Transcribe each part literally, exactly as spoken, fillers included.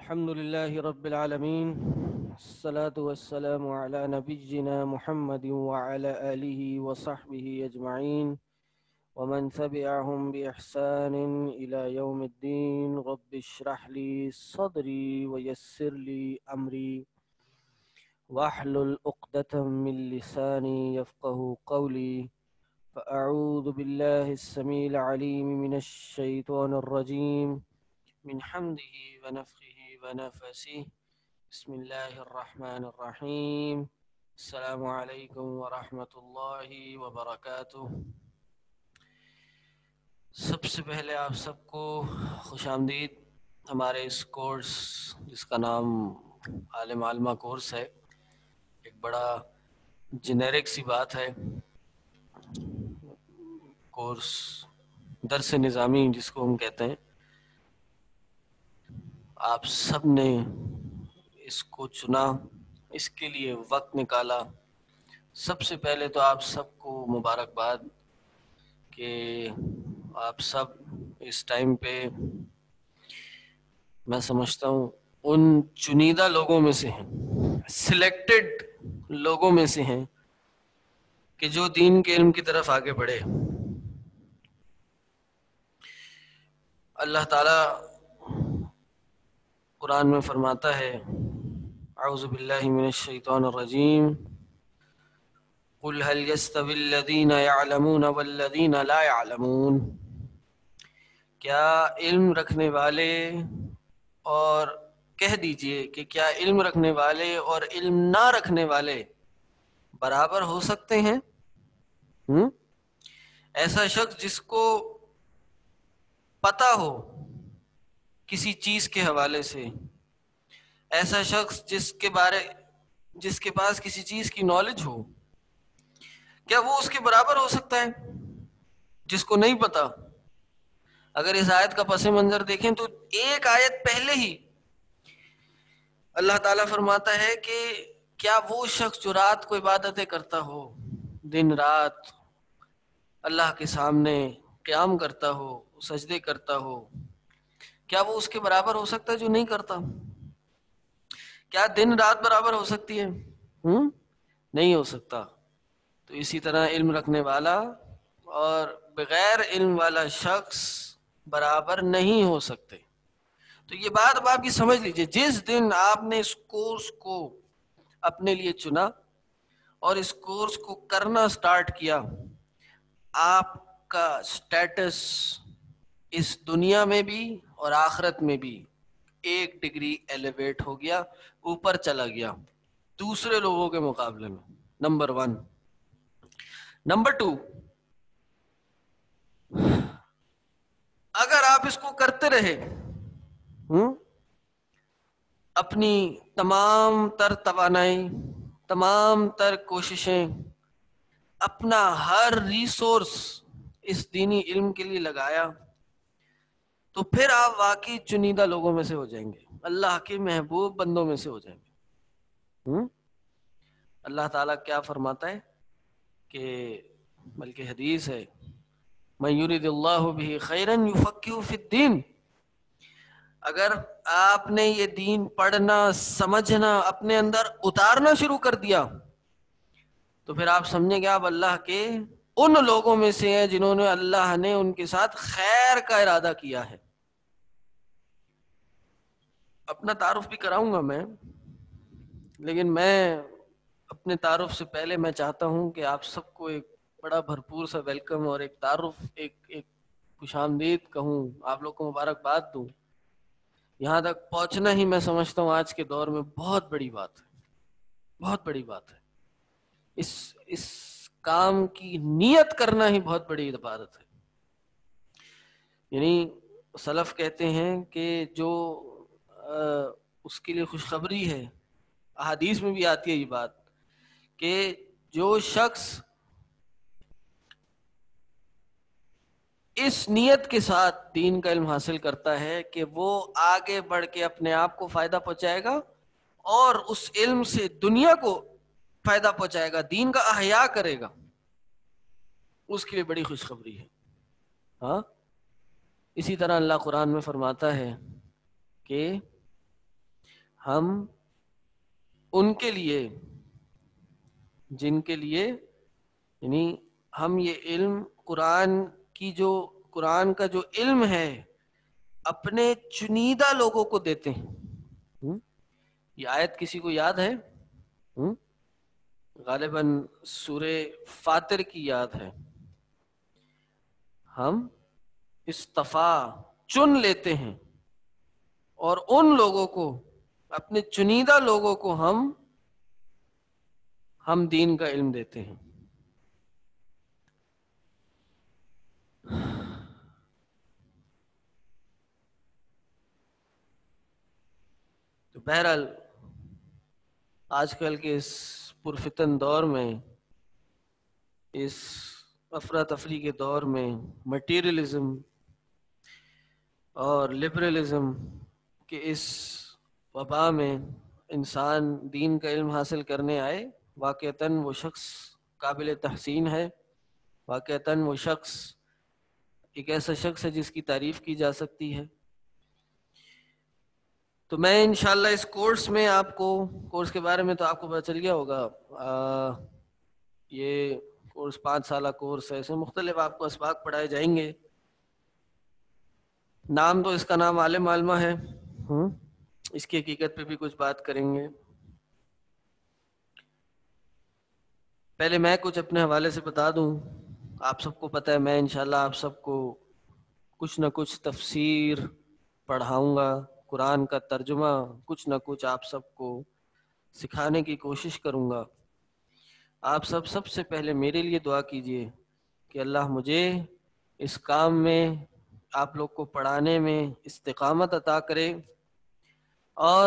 الحمد لله رب العالمين، الصلاة والسلام على نبينا محمد وعلى آله وصحبه أجمعين ومن تبعهم بإحسان إلى يوم الدين. رب اشرح لي صدري ويسر لي أمري واحلل عقدة من لساني يفقه قولي. فأعوذ بالله السميع العليم من الشيطان الرجيم من حمده ونفخه ونفسه. بسم الله الرحمن الرحیم. السلام علیکم ورحمۃ اللہ وبرکاتہ. سب سے پہلے آپ سب کو خوش آمدید ہمارے اس کورس جس کا نام عالم عالمہ کورس ہے. ایک بڑا جنیرک سی بات ہے کورس، درس نظامی جس کو ہم کہتے ہیں. آپ سب نے اس کو چنا، اس کے لیے وقت نکالا. سب سے پہلے تو آپ سب کو مبارکباد کہ آپ سب اس ٹائم پہ میں سمجھتا ہوں ان چنیدہ لوگوں میں سے ہیں، سلیکٹڈ لوگوں میں سے ہیں کہ جو دین کے علم کی طرف آگے بڑھے. اللہ تعالی قرآن میں فرماتا ہے اعوذ باللہ من الشیطان الرجیم قل هل يستوي الذين يعلمون والذين لا يعلمون. کیا علم رکھنے والے، اور کہہ دیجئے کہ کیا علم رکھنے والے اور علم نہ رکھنے والے برابر ہو سکتے ہیں؟ ہم؟ ایسا شخص جس کو پتہ ہو کسی چیز کے حوالے سے، ایسا شخص جس کے بارے جس کے پاس کسی چیز کی نالج ہو، کیا وہ اس کے برابر ہو سکتا ہے جس کو نہیں پتا؟ اگر اس آیت کا پس منظر دیکھیں تو ایک آیت پہلے ہی اللہ تعالیٰ فرماتا ہے کہ کیا وہ شخص جو رات کو عبادتیں کرتا ہو، دن رات اللہ کے سامنے قیام کرتا ہو، سجدے کرتا ہو، کیا وہ اس کے برابر ہو سکتا ہے جو نہیں کرتا؟ کیا دن رات برابر ہو سکتی ہے؟ ہم؟ نہیں ہو سکتا. تو اسی طرح علم رکھنے والا اور بغیر علم والا شخص برابر نہیں ہو سکتے. تو یہ بات اب آپ کی سمجھ لیجئے. جس دن آپ نے اس کورس کو اپنے لیے چنا اور اس کورس کو کرنا سٹارٹ کیا، آپ کا سٹیٹس اس دنیا میں بھی اور آخرت میں بھی ایک ڈگری ایلیویٹ ہو گیا، اوپر چلا گیا دوسرے لوگوں کے مقابلے میں. Number one. نمبر ٹو، اگر آپ اس کو کرتے رہے، ہم؟ اپنی تمام تر توانائی، تمام تر کوششیں، اپنا ہر ریسورس اس دینی علم کے لیے لگایا، تو پھر آپ واقعی چنیدہ لوگوں میں سے ہو جائیں گے، اللہ کے محبوب بندوں میں سے ہو جائیں گے. ہم؟ اللہ تعالیٰ کیا فرماتا ہے کہ بلکہ حدیث ہے من یرید اللہ بہ خیرا یفقہہ فی الدین. اگر آپ نے یہ دین پڑھنا، سمجھنا، اپنے اندر اتارنا شروع کر دیا تو پھر آپ سمجھیں گے آپ اللہ کے ان لوگوں میں سے ہیں جنہوں نے اللہ نے ان کے ساتھ خیر کا ارادہ کیا ہے. اپنا تعارف بھی کراؤں گا میں، لیکن میں اپنے تعارف سے پہلے میں چاہتا ہوں کہ آپ سب کو ایک بڑا بھرپور سا ویلکم اور ایک تعارف، ایک ایک خوش آمدید کہوں، آپ لوگ کو مبارکباد دوں. یہاں تک پہنچنا ہی میں سمجھتا ہوں آج کے دور میں بہت بڑی بات ہے، بہت بڑی بات ہے. اس اس کام کی نیت کرنا ہی بہت بڑی عبادت ہے. یعنی سلف کہتے ہیں کہ جو اس کے لیے خوشخبری ہے، احادیث میں بھی آتی ہے یہ بات کہ جو شخص اس نیت کے ساتھ دین کا علم حاصل کرتا ہے کہ وہ آگے بڑھ کے اپنے آپ کو فائدہ پہنچائے گا اور اس علم سے دنیا کو فائدہ پہنچائے گا، دین کا احیاء کرے گا، اس کے لیے بڑی خوشخبری ہے. ہاں، اسی طرح اللہ قرآن میں فرماتا ہے کہ ہم ان کے لیے جن کے لیے یعنی ہم یہ علم قرآن کی جو قرآن کا جو علم ہے اپنے چنیدہ لوگوں کو دیتے ہیں. ہم؟ یہ آیت کسی کو یاد ہے؟ ہم؟ غالباً سورہ فاتر کی یاد ہے. ہم اصطفیٰ چن لیتے ہیں اور ان لوگوں کو اپنے چنیدہ لوگوں کو ہم ہم دین کا علم دیتے ہیں. تو بہرحال آج کل کے اس پرفتن دور میں، اس افراتفری کے دور میں، مٹیریلزم اور لبرلزم کے اس وبا میں انسان دین کا علم حاصل کرنے آئے، واقعتاً وہ شخص قابل تحسین ہے، واقعتاً وہ شخص ایک ایسا شخص ہے جس کی تعریف کی جا سکتی ہے. تو میں انشاءاللہ اس کورس میں آپ کو کورس کے بارے میں تو آپ کو پتہ چل گیا ہوگا. آ, یہ کورس پانچ سالہ کورس ہے، اس میں مختلف آپ کو اسباق پڑھائے جائیں گے. نام تو اس کا نام عالم عالمہ ہے، ہم اس کی حقیقت پہ بھی کچھ بات کریں گے. پہلے میں کچھ اپنے حوالے سے بتا دوں. آپ سب کو پتہ ہے میں انشاءاللہ آپ سب کو کچھ نہ کچھ تفسیر پڑھاؤں گا، قرآن کا ترجمہ کچھ نہ کچھ آپ سب کو سکھانے کی کوشش کروں گا. آپ سب سب سے پہلے میرے لیے دعا کیجئے کہ اللہ مجھے اس کام میں، آپ لوگ کو پڑھانے میں استقامت عطا کرے. اور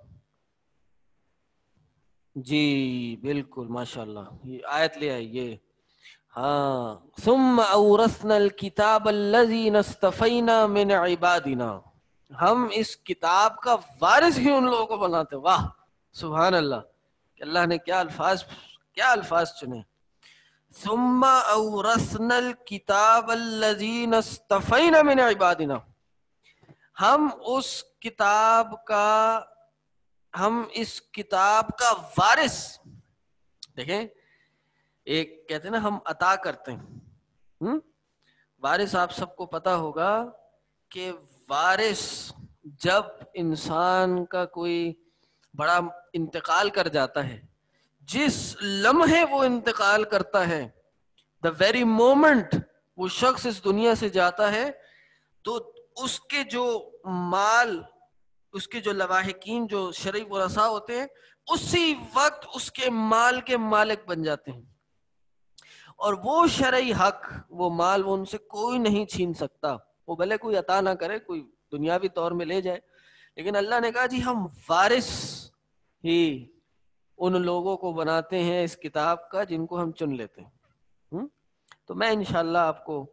جی بالکل ماشاءاللہ یہ آیت لے آئیے. ہاں ثم اورثنا الکتاب الذین اصطفینا من عبادنا، ہم اس کتاب کا وارث ہی ان لوگوں کو بناتے. واہ سبحان اللہ کہ اللہ نے کیا الفاظ کیا الفاظ چنے. ثم اورثنا الکتاب الذین اصطفینا من عبادنا، ہم اس کتاب کا ہم اس کتاب کا وارث. دیکھیں ایک کہتے ہیں نا ہم عطا کرتے ہیں، ہم وارث آپ سب کو پتا ہوگا کہ وارث جب انسان کا کوئی بڑا انتقال کر جاتا ہے، جس لمحے وہ انتقال کرتا ہے، دا ویری مومنٹ وہ شخص اس دنیا سے جاتا ہے، تو اس کے جو مال، اس کے جو لواحقین جو شرعی ورثاء ہوتے ہیں، اسی وقت اس کے مال کے مالک بن جاتے ہیں. اور وہ شرعی حق، وہ مال، وہ ان سے کوئی نہیں چھین سکتا. وہ بھلے کوئی عطا نہ کرے، کوئی دنیاوی طور میں لے جائے، لیکن اللہ نے کہا جی ہم وارث ہی ان لوگوں کو بناتے ہیں اس کتاب کا جن کو ہم چن لیتے ہیں. تو میں انشاءاللہ آپ کو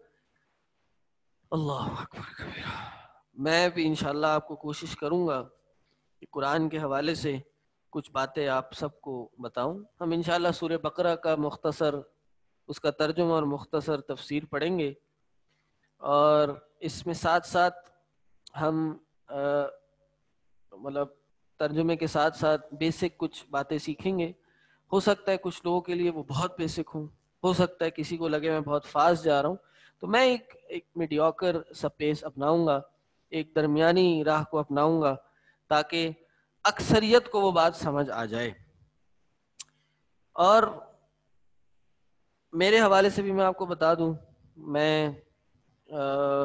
اللہ اکبر کبیرہ میں بھی انشاءاللہ آپ کو کوشش کروں گا کہ قرآن کے حوالے سے کچھ باتیں آپ سب کو بتاؤں. ہم انشاءاللہ سورہ بقرہ کا مختصر اس کا ترجمہ اور مختصر تفسیر پڑھیں گے، اور اس میں ساتھ ساتھ ہم مطلب ترجمے کے ساتھ ساتھ بیسک کچھ باتیں سیکھیں گے. ہو سکتا ہے کچھ لوگوں کے لیے وہ بہت بیسک ہوں، ہو سکتا ہے کسی کو لگے میں بہت فاسٹ جا رہا ہوں. تو میں ایک ایک میڈیوکر سا پیس اپناؤں گا، ایک درمیانی راہ کو اپناؤں گا تاکہ اکثریت کو وہ بات سمجھ آ جائے. اور میرے حوالے سے بھی میں آپ کو بتا دوں، میں آ,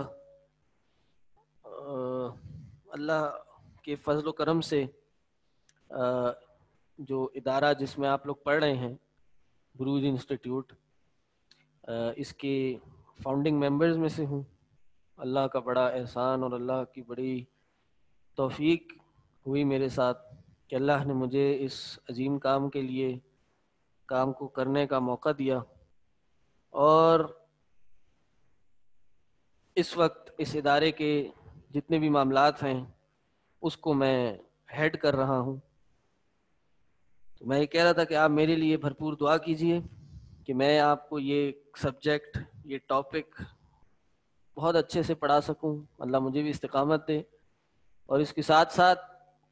آ, اللہ کے فضل و کرم سے آ, جو ادارہ جس میں آپ لوگ پڑھ رہے ہیں، بروج انسٹیٹیوٹ، اس کے فاؤنڈنگ ممبرز میں سے ہوں. اللہ کا بڑا احسان اور اللہ کی بڑی توفیق ہوئی میرے ساتھ کہ اللہ نے مجھے اس عظیم کام کے لیے کام کو کرنے کا موقع دیا. اور اس وقت اس ادارے کے جتنے بھی معاملات ہیں اس کو میں ہیڈ کر رہا ہوں. تو میں یہ کہہ رہا تھا کہ آپ میرے لیے بھرپور دعا کیجئے کہ میں آپ کو یہ سبجیکٹ، یہ ٹاپک بہت اچھے سے پڑھا سکوں. اللہ مجھے بھی استقامت دے، اور اس کے ساتھ ساتھ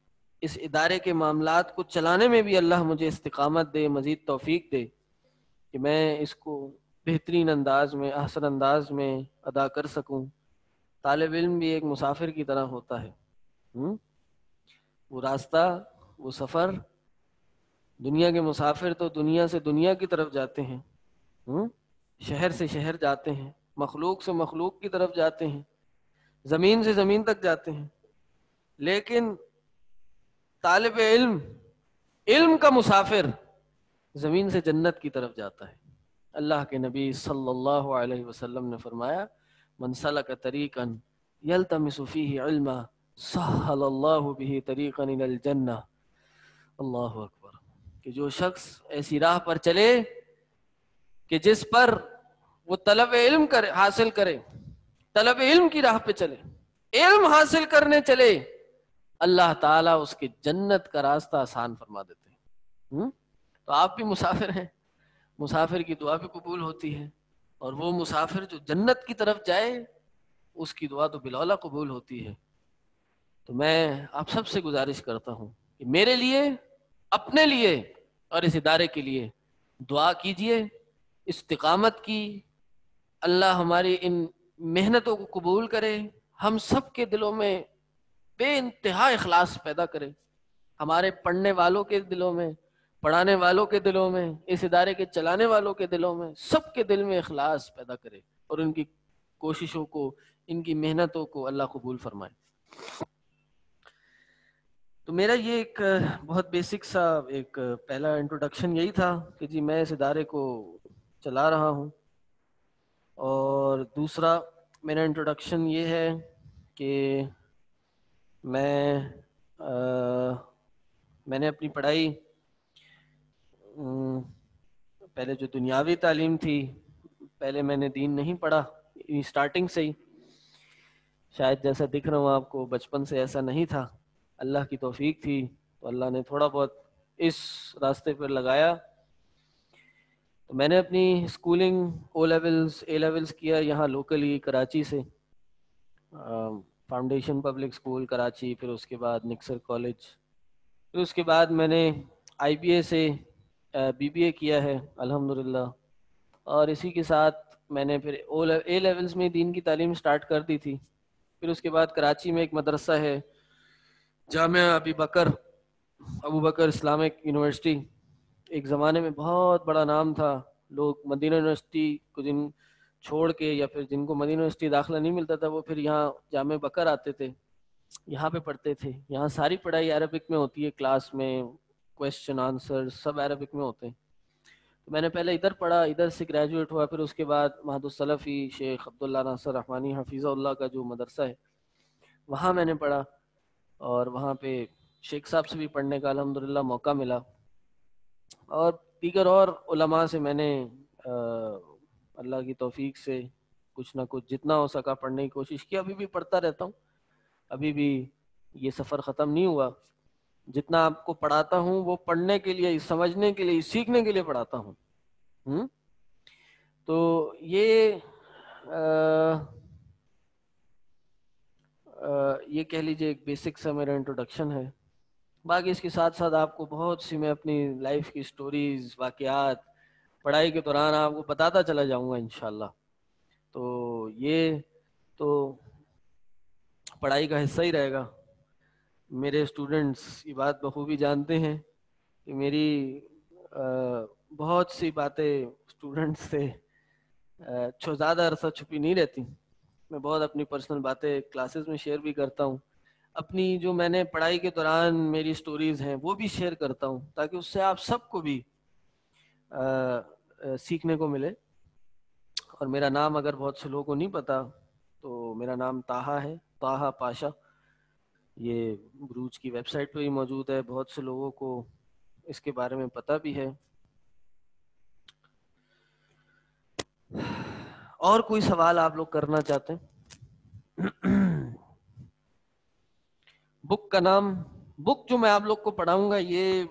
اس ادارے کے معاملات کو چلانے میں بھی اللہ مجھے استقامت دے، مزید توفیق دے کہ میں اس کو بہترین انداز میں، احسن انداز میں ادا کر سکوں۔ طالب علم بھی ایک مسافر کی طرح ہوتا ہے، ہم؟ وہ راستہ، وہ سفر، دنیا کے مسافر تو دنیا سے دنیا کی طرف جاتے ہیں، ہم؟ شہر سے شہر جاتے ہیں، مخلوق سے مخلوق کی طرف جاتے ہیں، زمین سے زمین تک جاتے ہیں، لیکن طالب علم، علم کا مسافر زمین سے جنت کی طرف جاتا ہے۔ اللہ کے نبی صلی اللہ علیہ وسلم نے فرمایا من سلک طریقا یلتمس فیہ علما سہل اللہ بہ طریقا الی الجنہ۔ اللہ اکبر، کہ جو شخص ایسی راہ پر چلے کہ جس پر وہ طلب علم کرے، حاصل کرے، طلب علم کی راہ پہ چلے، علم حاصل کرنے چلے، اللہ تعالیٰ اس کے جنت کا راستہ آسان فرما دیتے ہیں۔ ہم؟ تو آپ بھی مسافر ہیں، مسافر کی دعا بھی قبول ہوتی ہے، اور وہ مسافر جو جنت کی طرف جائے اس کی دعا تو بالولا قبول ہوتی ہے۔ تو میں آپ سب سے گزارش کرتا ہوں کہ میرے لیے، اپنے لیے اور اس ادارے کے لیے دعا کیجئے، استقامت کی، اللہ ہماری ان محنتوں کو قبول کرے، ہم سب کے دلوں میں بے انتہا اخلاص پیدا کرے، ہمارے پڑھنے والوں کے دلوں میں، پڑھانے والوں کے دلوں میں، اس ادارے کے چلانے والوں کے دلوں میں، سب کے دل میں اخلاص پیدا کرے، اور ان کی کوششوں کو، ان کی محنتوں کو اللہ قبول فرمائے۔ تو میرا یہ ایک بہت بیسک سا ایک پہلا انٹروڈکشن یہی تھا کہ جی میں اس ادارے کو چلا رہا ہوں، اور دوسرا میرا انٹروڈکشن یہ ہے کہ میں آ, میں نے اپنی پڑھائی پہلے جو دنیاوی تعلیم تھی، پہلے میں نے دین نہیں پڑھا اسٹارٹنگ سے ہی، شاید جیسا دکھ رہا ہوں آپ کو بچپن سے ایسا نہیں تھا، اللہ کی توفیق تھی تو اللہ نے تھوڑا بہت اس راستے پر لگایا۔ تو میں نے اپنی schooling O levels A levels کیا یہاں لوکلی کراچی سے، فاؤنڈیشن پبلک اسکول کراچی، پھر اس کے بعد نکسر کالج، پھر اس کے بعد میں نے آئی بی اے سے بی بی اے کیا ہے الحمدللہ، اور اسی کے ساتھ میں نے پھر اے لیولز میں دین کی تعلیم سٹارٹ کر دی تھی۔ پھر اس کے بعد کراچی میں ایک مدرسہ ہے جامعہ ابی بکر، ابو بکر اسلامک یونیورسٹی، ایک زمانے میں بہت بڑا نام تھا، لوگ مدینہ یونیورسٹی کو جن چھوڑ کے یا پھر جن کو مدینہ یونیورسٹی داخلہ نہیں ملتا تھا وہ پھر یہاں جامعہ بکر آتے تھے، یہاں پہ پڑھتے تھے۔ یہاں ساری پڑھائی عربک میں ہوتی ہے، کلاس میں کویسچن آنسر سب عربک میں ہوتے ہیں۔ تو میں نے پہلے ادھر پڑھا، ادھر سے گریجویٹ ہوا، پھر اس کے بعد مہد السلفی شیخ عبداللہ ناصر رحمانی حفیظہ اللہ کا جو مدرسہ ہے وہاں میں نے پڑھا، اور وہاں پہ شیخ صاحب سے بھی پڑھنے کا الحمدللہ موقع ملا، اور دیگر اور علماء سے میں نے اللہ کی توفیق سے کچھ نہ کچھ جتنا ہو سکا پڑھنے کی کوشش کی، ابھی بھی پڑھتا رہتا ہوں، ابھی بھی یہ سفر ختم نہیں ہوا۔ جتنا آپ کو پڑھاتا ہوں وہ پڑھنے کے لیے، سمجھنے کے لیے، سیکھنے کے لیے پڑھاتا ہوں۔ ہم؟ تو یہ آ, آ, یہ کہہ لیجئے ایک بیسک سا میرا انٹروڈکشن ہے۔ باقی اس کے ساتھ ساتھ آپ کو بہت سی میں اپنی لائف کی سٹوریز، واقعات پڑھائی کے دوران آپ کو بتاتا چلا جاؤں گا انشاءاللہ۔ تو یہ تو پڑھائی کا حصہ ہی رہے گا۔ میرے اسٹوڈنٹس یہ بات بخوبی جانتے ہیں کہ میری بہت سی باتیں اسٹوڈنٹس سے زیادہ عرصہ چھپی نہیں رہتی، میں بہت اپنی پرسنل باتیں کلاسز میں شیئر بھی کرتا ہوں، اپنی جو میں نے پڑھائی کے دوران میری سٹوریز ہیں وہ بھی شیئر کرتا ہوں، تاکہ اس سے آپ سب کو بھی سیکھنے کو ملے۔ اور میرا نام اگر بہت سے لوگوں کو نہیں پتا تو میرا نام طاہا ہے، طاہا پاشا، یہ بروج کی ویب سائٹ پہ ہی موجود ہے، بہت سے لوگوں کو اس کے بارے میں پتہ بھی ہے۔ اور کوئی سوال آپ لوگ کرنا چاہتے ہیں؟ بک کا نام، بک جو میں آپ لوگ کو پڑھاؤں گا یہ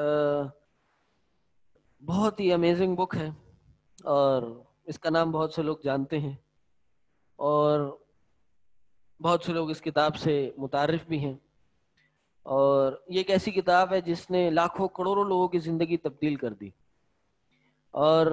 بہت ہی امیزنگ بک ہے، اور اس کا نام بہت سے لوگ جانتے ہیں، اور بہت سے لوگ اس کتاب سے متعارف بھی ہیں، اور یہ ایک ایسی کتاب ہے جس نے لاکھوں کروڑوں لوگوں کی زندگی تبدیل کر دی، اور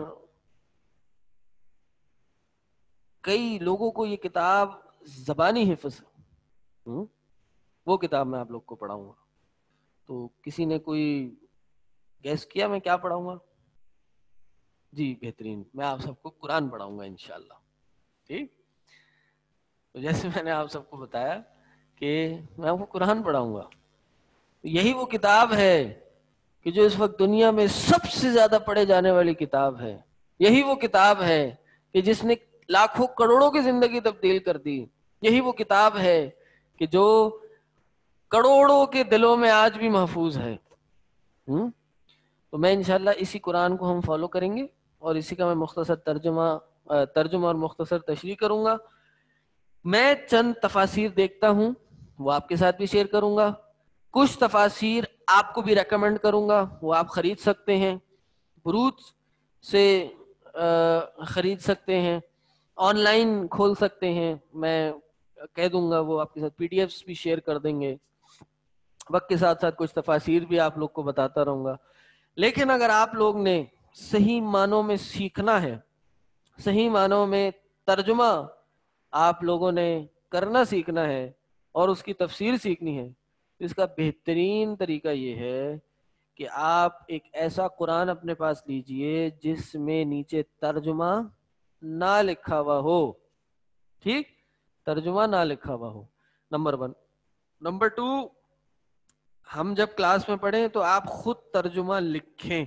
کئی لوگوں کو یہ کتاب زبانی حفظ ہے۔ وہ کتاب میں آپ لوگ کو پڑھاؤں گا۔ تو کسی نے کوئی گیس کیا میں کیا پڑھاؤں گا؟ جی بہترین، میں آپ سب کو قرآن پڑھاؤں گا انشاءاللہ۔ ٹھیک، تو جیسے میں نے آپ سب کو بتایا کہ میں آپ کو قرآن پڑھاؤں گا، یہی وہ کتاب ہے کہ جو اس وقت دنیا میں سب سے زیادہ پڑھے جانے والی کتاب ہے۔ یہی وہ کتاب ہے کہ جس نے لاکھوں کروڑوں کی زندگی تبدیل کر دی۔ یہی وہ کتاب ہے کہ جو کروڑوں کے دلوں میں آج بھی محفوظ ہے۔ ہم؟ تو میں انشاءاللہ اسی قرآن کو ہم فالو کریں گے، اور اسی کا میں مختصر ترجمہ ترجمہ اور مختصر تشریح کروں گا۔ میں چند تفاسیر دیکھتا ہوں، وہ آپ کے ساتھ بھی شیئر کروں گا۔ کچھ تفاسیر آپ کو بھی ریکمینڈ کروں گا، وہ آپ خرید سکتے ہیں، بروج سے خرید سکتے ہیں، آن لائن کھول سکتے ہیں، میں کہہ دوں گا، وہ آپ کے ساتھ پی ڈی ایفs بھی شیئر کر دیں گے۔ وقت کے ساتھ ساتھ کچھ تفاسیر بھی آپ لوگ کو بتاتا رہوں گا۔ لیکن اگر آپ لوگ نے صحیح معنوں میں سیکھنا ہے، صحیح معنوں میں ترجمہ آپ لوگوں نے کرنا سیکھنا ہے اور اس کی تفسیر سیکھنی ہے، اس کا بہترین طریقہ یہ ہے کہ آپ ایک ایسا قرآن اپنے پاس لیجئے جس میں نیچے ترجمہ نہ لکھا ہوا ہو۔ ٹھیک، ترجمہ نہ لکھا ہوا ہو، نمبر ون۔ نمبر ٹو، ہم جب کلاس میں پڑھیں تو آپ خود ترجمہ لکھیں۔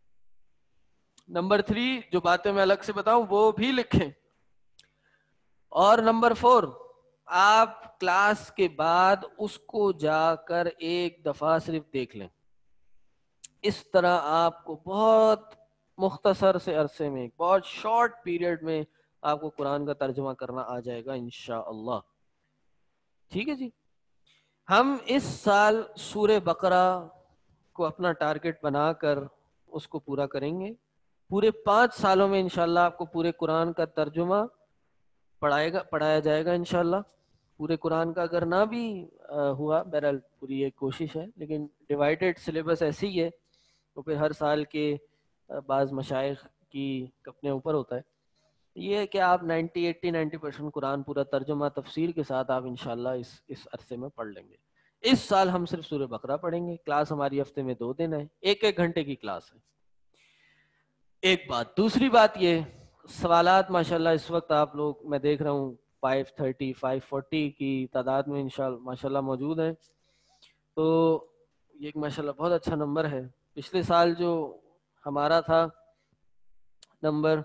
نمبر تھری، جو باتیں میں الگ سے بتاؤں وہ بھی لکھیں۔ اور نمبر فور، آپ کلاس کے بعد اس کو جا کر ایک دفعہ صرف دیکھ لیں۔ اس طرح آپ کو بہت مختصر سے عرصے میں، بہت شارٹ پیریڈ میں آپ کو قرآن کا ترجمہ کرنا آ جائے گا انشاءاللہ۔ ٹھیک ہے جی، ہم اس سال سورہ بقرہ کو اپنا ٹارگٹ بنا کر اس کو پورا کریں گے۔ پورے پانچ سالوں میں انشاءاللہ آپ کو پورے قرآن کا ترجمہ پڑھائے گا پڑھایا جائے گا انشاءاللہ۔ پورے قرآن کا اگر نہ بھی ہوا، بہرحال پوری ایک کوشش ہے، لیکن ڈیوائیڈڈ سلیبس ایسی ہی ہے، تو پھر ہر سال کے بعض مشائخ کی اپنے اوپر ہوتا ہے۔ یہ ہے کہ آپ ninety eighty ninety percent Quran پورا ترجمہ تفسیر کے ساتھ آپ انشاءاللہ اس اس عرصے میں پڑھ لیں گے۔ اس سال ہم صرف سورہ بقرہ پڑھیں گے۔ کلاس ہماری ہفتے میں دو دن ہے، ایک ایک گھنٹے کی کلاس ہے۔ ایک بات، دوسری بات یہ، سوالات ماشاءاللہ اس وقت آپ لوگ، میں دیکھ رہا ہوں فائیو تھرٹی فائیو فورٹی کی تعداد میں انشاءاللہ ماشاءاللہ موجود ہیں، تو یہ ایک ماشاءاللہ بہت اچھا نمبر ہے۔ پچھلے سال جو ہمارا تھا نمبر،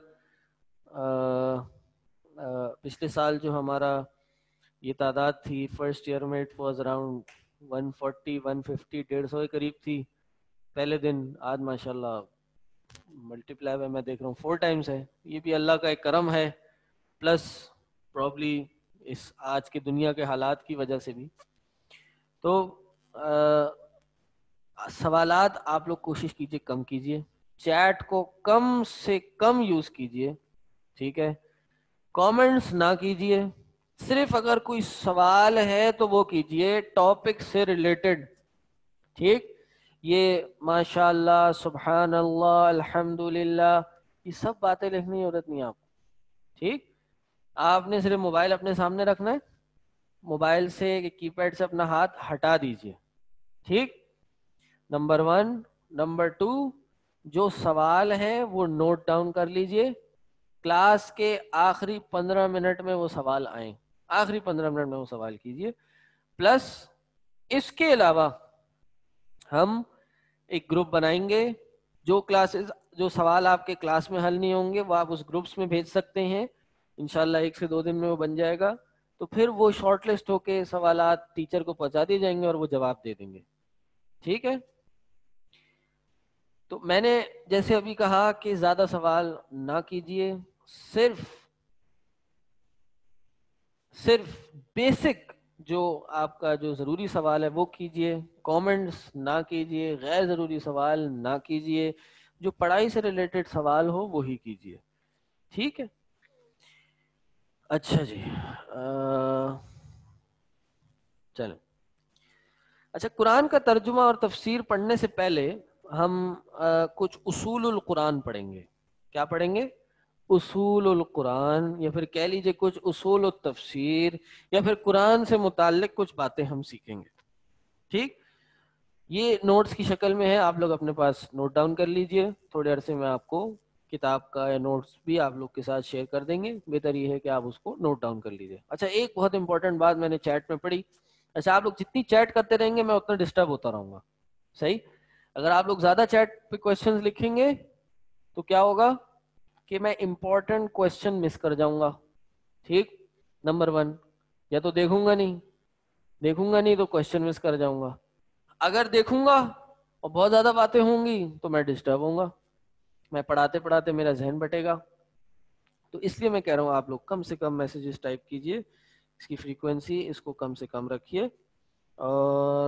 پچھلے سال جو ہمارا یہ تعداد تھی فرسٹ ایئر میں، it was around one forty one fifty, ڈیڑھ سو کے قریب تھی پہلے دن۔ آج ماشاءاللہ ملٹی پلائی میں میں دیکھ رہا ہوں فور ٹائمز ہے۔ یہ بھی اللہ کا ایک کرم ہے، پلس پرابلی اس آج کی دنیا کے حالات کی وجہ سے بھی۔ تو سوالات آپ لوگ کوشش کیجئے کم کیجئے، چیٹ کو کم سے کم یوز کیجئے، ٹھیک ہے، کامنٹس نہ کیجئے، صرف اگر کوئی سوال ہے تو وہ کیجئے ٹاپک سے ریلیٹڈ۔ ٹھیک، یہ ماشاءاللہ، سبحان اللہ، الحمدللہ، یہ سب باتیں لکھنے کی ضرورت نہیں آپ کو۔ ٹھیک، آپ نے صرف موبائل اپنے سامنے رکھنا ہے، موبائل سے کی پیڈ سے اپنا ہاتھ ہٹا دیجئے۔ ٹھیک، نمبر ون۔ نمبر ٹو، جو سوال ہے وہ نوٹ ڈاؤن کر لیجئے، کلاس کے آخری پندرہ منٹ میں وہ سوال آئیں، آخری پندرہ منٹ میں وہ سوال کیجئے۔ پلس اس کے علاوہ ہم ایک گروپ بنائیں گے، جو کلاسز جو سوال آپ کے کلاس میں حل نہیں ہوں گے وہ آپ اس گروپس میں بھیج سکتے ہیں، انشاءاللہ ایک سے دو دن میں وہ بن جائے گا، تو پھر وہ شارٹ لسٹ ہو کے سوالات ٹیچر کو پہنچا دیے جائیں گے اور وہ جواب دے دیں گے۔ ٹھیک ہے، تو میں نے جیسے ابھی کہا کہ زیادہ سوال نہ کیجئے، صرف صرف بیسک جو آپ کا جو ضروری سوال ہے وہ کیجئے، کامنٹس نہ کیجئے، غیر ضروری سوال نہ کیجئے، جو پڑھائی سے ریلیٹڈ سوال ہو وہی کیجئے۔ ٹھیک ہے، اچھا جی، چلیں، اچھا قرآن کا ترجمہ اور تفسیر پڑھنے سے پہلے ہم آ, کچھ اصول القرآن پڑھیں گے. کیا پڑھیں گے؟ اصول القرآن، یا پھر کہہ لیجئے کچھ اصول التفسیر، یا پھر قرآن سے متعلق کچھ باتیں ہم سیکھیں گے. ٹھیک، یہ نوٹس کی شکل میں ہے، آپ لوگ اپنے پاس نوٹ ڈاؤن کر لیجئے. تھوڑے عرصے میں آپ کو کتاب کا یا نوٹس بھی آپ لوگ کے ساتھ شیئر کر دیں گے. بہتر یہ ہے کہ آپ اس کو نوٹ ڈاؤن کر لیجئے. اچھا ایک بہت امپورٹنٹ بات میں نے چیٹ میں پڑھی. اچھا آپ لوگ جتنی چیٹ کرتے رہیں گے میں اتنا ڈسٹرب ہوتا رہوں گا. صحیح؟ اگر آپ لوگ زیادہ چیٹ پہ کوشچنز لکھیں گے تو کیا ہوگا کہ میں امپورٹنٹ کوشچن مس کر جاؤں گا. ٹھیک، نمبر ون، یا تو دیکھوں گا نہیں، دیکھوں گا نہیں تو کوشچن مس کر جاؤں گا. اگر دیکھوں گا اور بہت زیادہ باتیں ہوں گی تو میں ڈسٹرب ہوں گا، میں پڑھاتے پڑھاتے میرا ذہن بٹے گا. تو اس لیے میں کہہ رہا ہوں آپ لوگ کم سے کم میسیجز ٹائپ کیجئے، اس کی فریکوینسی اس کو کم سے کم رکھیے، اور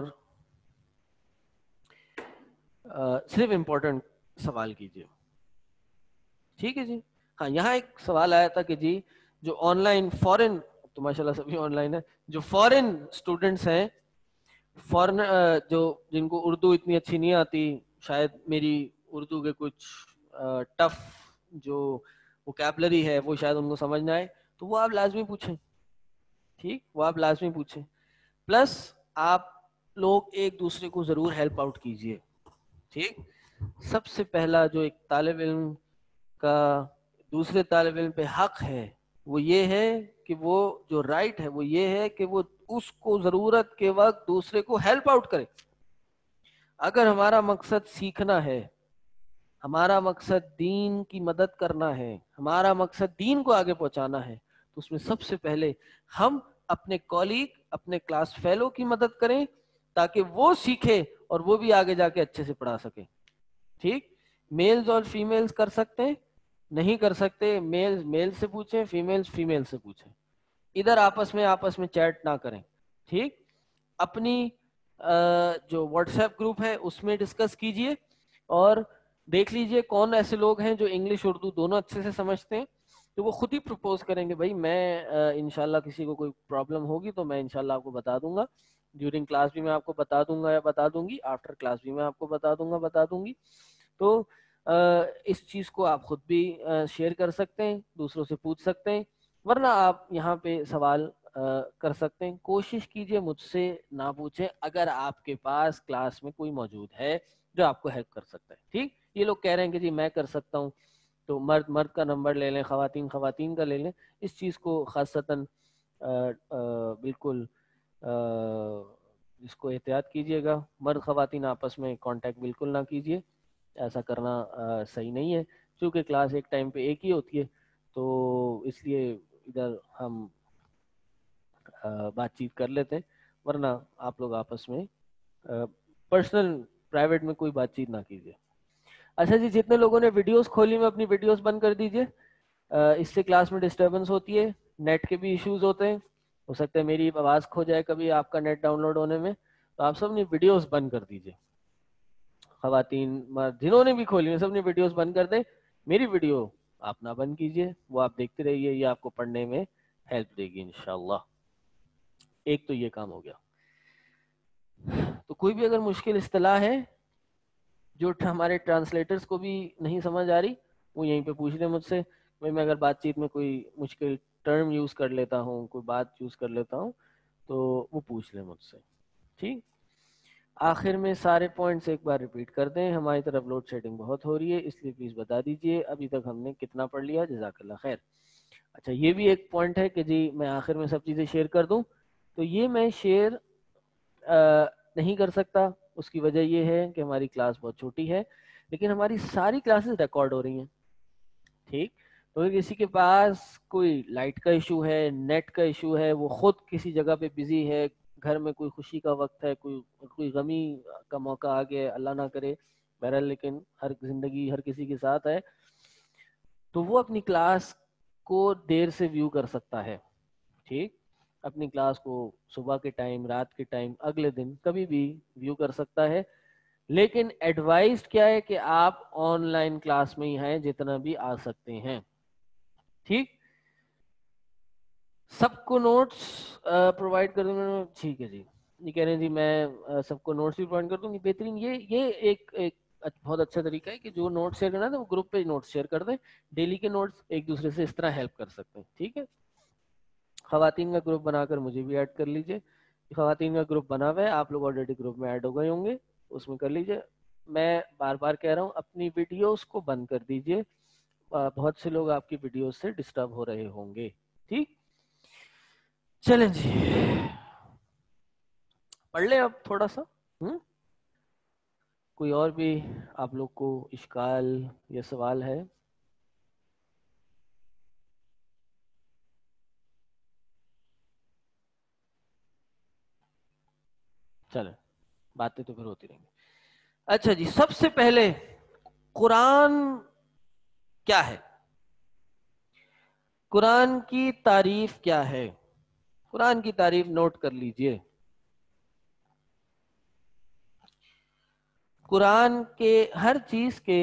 آ, صرف امپورٹنٹ سوال کیجئے. ٹھیک ہے جی. ہاں یہاں ایک سوال آیا تھا کہ جی جو آن لائن فورن، تو ماشاء اللہ سبھی آن لائن ہے، جو فورن اسٹوڈنٹس ہیں، فورن جو جن کو اردو اتنی اچھی نہیں آتی، شاید میری اردو کے کچھ ٹف جو وکیبلری ہے وہ شاید ان کو سمجھ نہ آئے، تو وہ آپ لازمی پوچھیں. ٹھیک، وہ آپ لازمی پوچھیں. پلس آپ لوگ ایک دوسرے کو ضرور ہیلپ آؤٹ کیجئے. ٹھیک، سب سے پہلا جو ایک طالب علم کا دوسرے طالب علم پہ حق ہے وہ یہ ہے کہ وہ جو رائٹ ہے وہ یہ ہے کہ وہ اس کو ضرورت کے وقت دوسرے کو ہیلپ آؤٹ کرے. اگر ہمارا مقصد سیکھنا ہے، ہمارا مقصد دین کی مدد کرنا ہے، ہمارا مقصد دین کو آگے پہنچانا ہے، تو اس میں سب سے پہلے ہم اپنے کولیگ، اپنے کلاس فیلو کی مدد کریں تاکہ وہ سیکھے اور وہ بھی آگے جا کے اچھے سے پڑھا سکے. ٹھیک، میلز اور فیمیلز کر سکتے ہیں، نہیں کر سکتے میل میل سے پوچھیں، فیمیل فیمیل سے پوچھیں. ادھر آپس میں آپس میں چیٹ نہ کریں. ٹھیک، اپنی جو واٹس ایپ گروپ ہے اس میں ڈسکس کیجئے، اور دیکھ لیجئے کون ایسے لوگ ہیں جو انگلش اردو دونوں اچھے سے سمجھتے ہیں، تو وہ خود ہی پرپوز کریں گے بھائی میں انشاءاللہ کسی کو کوئی پرابلم ہوگی تو میں انشاءاللہ آپ کو بتا دوں گا، ڈیورنگ کلاس بھی میں آپ کو بتا دوں گا یا بتا دوں گی، آفٹر کلاس بھی میں آپ کو بتا دوں گا بتا دوں گی. تو اس چیز کو آپ خود بھی شیئر کر سکتے ہیں، دوسروں سے پوچھ سکتے ہیں، ورنہ آپ یہاں پہ سوال کر سکتے ہیں. کوشش کیجئے مجھ سے نہ پوچھیں اگر آپ کے پاس کلاس میں کوئی موجود ہے جو آپ کو ہیلپ کر سکتا ہے. ٹھیک، یہ لوگ کہہ رہے ہیں کہ جی میں کر سکتا ہوں، تو مرد مرد کا نمبر لے لیں، خواتین خواتین کا لے لیں. اس چیز کو خاصتاً بالکل اس کو احتیاط کیجئے گا. مرد خواتین آپس میں کانٹیکٹ بالکل نہ کیجئے، ایسا کرنا صحیح نہیں ہے، کیونکہ کلاس ایک ٹائم پہ ایک ہی ہوتی ہے، تو اس لیے ادھر ہم بات چیت کر لیتے ہیں، ورنہ آپ لوگ آپس میں پرسنل پرائیویٹ میں کوئی بات چیت نہ کیجیے. اچھا جی، جتنے لوگوں نے ویڈیوز کھولی میں اپنی ویڈیوز بند کر دیجیے، اس سے کلاس میں ڈسٹربنس ہوتی ہے، نیٹ کے بھی ایشوز ہوتے ہیں، ہو سکتا ہے میری آواز کھو جائے کبھی آپ کا نیٹ ڈاؤن لوڈ ہونے میں، تو آپ سب نے ویڈیوز بند کر دیجیے. خواتین مرد جنہوں نے بھی کھولی ہیں سب نے ویڈیوز بند کر دیں. میری ویڈیو آپ نہ بند کیجیے، وہ آپ دیکھتے رہیے، یہ آپ کو پڑھنے میں ہیلپ دے گی انشاءاللہ. ایک تو یہ کام ہو گیا. تو کوئی بھی اگر مشکل اصطلاح ہے جو ہمارے ٹرانسلیٹرز کو بھی نہیں سمجھ آ رہی، وہ یہیں پہ پوچھ لیں مجھ سے. میں اگر بات چیت میں کوئی مشکل ٹرم یوز کر لیتا ہوں، کوئی بات یوز کر لیتا ہوں، تو وہ پوچھ لیں مجھ سے. ٹھیک، آخر میں سارے پوائنٹس ایک بار ریپیٹ کر دیں. ہماری طرف لوڈ شیڈنگ بہت ہو رہی ہے، اس لیے پلیز بتا دیجئے ابھی تک ہم نے کتنا پڑھ لیا. جزاک اللہ خیر. اچھا یہ بھی ایک پوائنٹ ہے کہ جی میں آخر میں سب چیزیں شیئر کر دوں، تو یہ میں شیئر نہیں کر سکتا. اس کی وجہ یہ ہے کہ ہماری کلاس بہت چھوٹی ہے، لیکن ہماری ساری کلاسز ریکارڈ ہو رہی ہیں. ٹھیک، تو اگر کسی کے پاس کوئی لائٹ کا ایشو ہے، نیٹ کا ایشو ہے، وہ خود کسی جگہ پہ بزی ہے، گھر میں کوئی خوشی کا وقت ہے، کوئی کوئی غمی کا موقع آ گیا، اللہ نہ کرے، بہرحال لیکن ہر زندگی ہر کسی کے ساتھ ہے، تو وہ اپنی کلاس کو دیر سے ویو کر سکتا ہے. ٹھیک، اپنی کلاس کو صبح کے ٹائم، رات کے ٹائم، اگلے دن کبھی بھی ویو کر سکتا ہے. لیکن ایڈوائزڈ کیا ہے کہ آپ آن لائن کلاس میں ہی ہیں جتنا بھی آ سکتے ہیں. ٹھیک، سب کو نوٹس پرووائڈ کر دوں گا. ٹھیک ہے جی. یہ کہہ رہے ہیں جی میں آ، سب کو نوٹس بھی پرووائڈ کر دوں گی، بہترین. یہ یہ ایک ایک اچ- بہت اچھا طریقہ ہے کہ جو نوٹ شیئر کرنا ہے تو وہ گروپ پہ نوٹ شیئر کر دیں. ڈیلی کے نوٹس ایک دوسرے سے اس طرح ہیلپ کر سکتے ہیں. ٹھیک ہے. خواتین کا گروپ بنا کر مجھے بھی ایڈ کر لیجئے. خواتین کا گروپ بنا ہوا ہے، آپ لوگ آلریڈی گروپ میں ایڈ ہو گئے ہوں گے، اس میں کر لیجئے. میں بار بار کہہ رہا ہوں اپنی ویڈیوز کو بند کر دیجئے، آ، بہت سے لوگ آپ کی ویڈیوز سے ڈسٹرب ہو رہے ہوں گے. ٹھیک. چلیں جی پڑھ لیں اب تھوڑا سا. ہم کوئی اور بھی آپ لوگ کو اشکال یا سوال ہے؟ چلیں باتیں تو پھر ہوتی رہیں گی. اچھا جی، سب سے پہلے قرآن کیا ہے؟ قرآن کی تعریف کیا ہے؟ قرآن کی تعریف نوٹ کر لیجئے. قرآن کے ہر چیز کے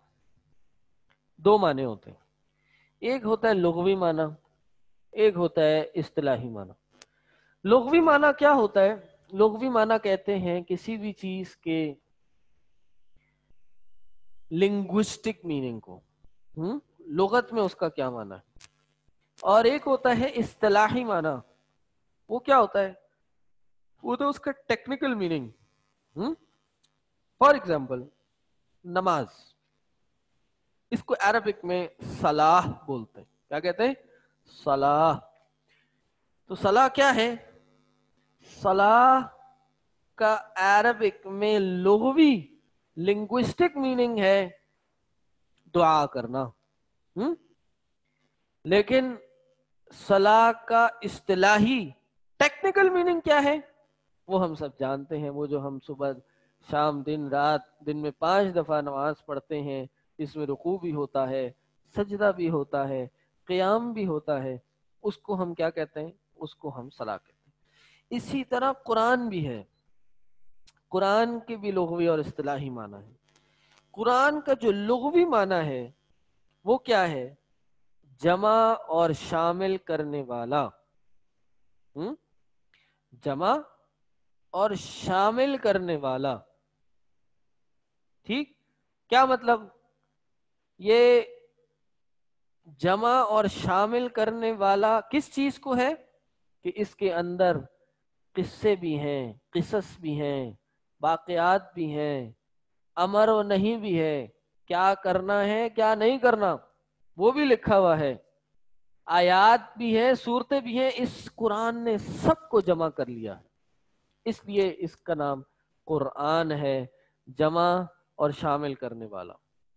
دو معنی ہوتے ہیں. ایک ہوتا ہے لغوی معنی، ایک ہوتا ہے اصطلاحی معنی. لغوی معنی کیا ہوتا ہے؟ لغوی معنی کہتے ہیں کسی بھی چیز کے لنگوسٹک میننگ کو. ہم لغت میں اس کا کیا معنی ہے. اور ایک ہوتا ہے اصطلاحی معنی. وہ کیا ہوتا ہے؟ وہ تو اس کا ٹیکنیکل میننگ. فار ایگزامپل نماز، اس کو عربک میں صلاح بولتے ہیں. کیا کہتے ہیں؟ صلاح. تو صلاح کیا ہے؟ صلاح کا عربک میں لغوی لنگوسٹک میننگ ہے دعا کرنا. ہم لیکن صلاح کا اصطلاحی ٹیکنیکل میننگ کیا ہے وہ ہم سب جانتے ہیں. وہ جو ہم صبح شام دن رات دن میں پانچ دفعہ نماز پڑھتے ہیں، اس میں رکوع بھی ہوتا ہے، سجدہ بھی ہوتا ہے، قیام بھی ہوتا ہے، اس کو ہم کیا کہتے ہیں؟ اس کو ہم صلاح کہتے ہیں. اسی طرح قرآن بھی ہے. قرآن کے بھی لغوی اور اصطلاحی معنی ہے. قرآن کا جو لغوی معنی ہے وہ کیا ہے؟ جمع اور شامل کرنے والا. ہم جمع اور شامل کرنے والا. ٹھیک. کیا مطلب؟ یہ جمع اور شامل کرنے والا کس چیز کو ہے کہ اس کے اندر قصے بھی ہیں، قصص بھی ہیں، واقعات بھی ہیں، امر و نہیں بھی ہے، کیا کرنا ہے کیا نہیں کرنا وہ بھی لکھا ہوا ہے، آیات بھی ہیں، صورتیں بھی ہیں. اس قرآن نے سب کو جمع کر لیا ہے، اس لیے اس کا نام قرآن ہے، جمع اور شامل کرنے والا.